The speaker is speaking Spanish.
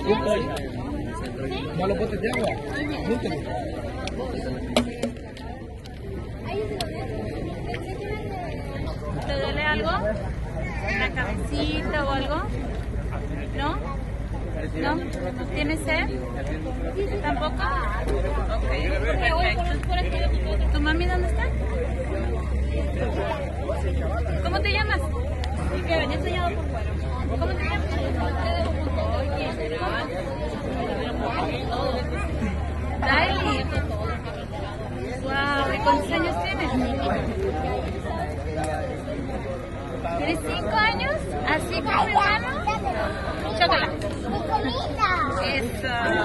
¿No los botes de agua? Júntelo. ¿Te duele algo? ¿La cabecita o algo? ¿No? ¿No? ¿Tienes sed? ¿Tampoco? Ok, perfecto. ¿Tu mami dónde está? ¿Cómo te llamas? Que venía enseñado por fuera. ¿Cómo te llamas? Daily. Wow, ¿y cuántos años tienes? ¿Tienes 5 años? ¿Así como mi hermano? Chocolate. Eso.